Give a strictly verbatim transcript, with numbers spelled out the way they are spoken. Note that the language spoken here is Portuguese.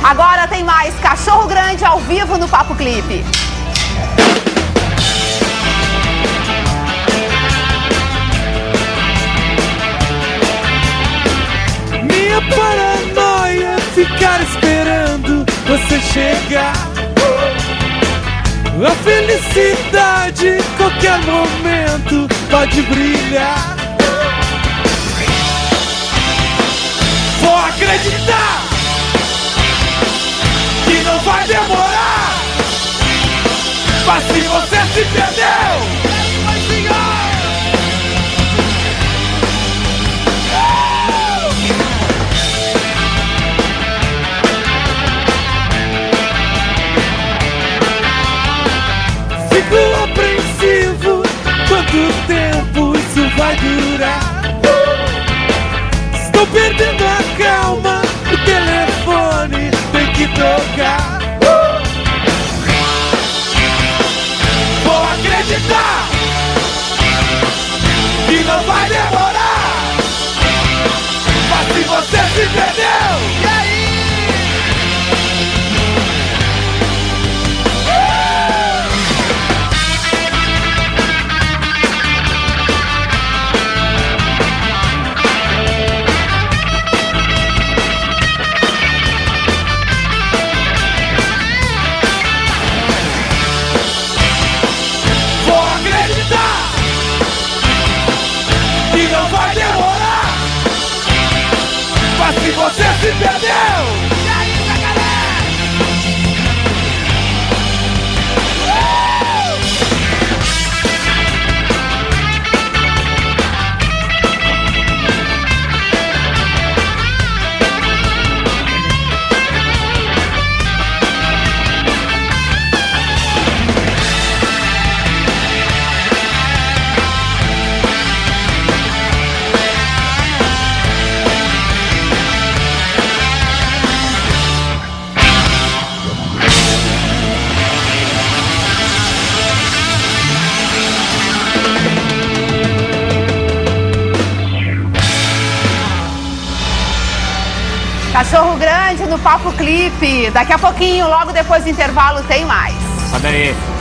Agora tem mais Cachorro Grande ao vivo no Papo Clipe. Minha paranoia é ficar esperando você chegar. A felicidade, qualquer momento, pode brilhar. Vou acreditar que não vai demorar. Mas se você se perdeu, fico apreensivo. Quanto tempo isso vai durar? Estou perdendo a calma. O telefone tem que tocar. Vou acreditar que não vai demorar. Mas se você se perdeu, e aí? Se você se perdeu, e aí, jacaré? Cachorro Grande no Papo Clipe. Daqui a pouquinho, logo depois do intervalo, tem mais. Cadê aí?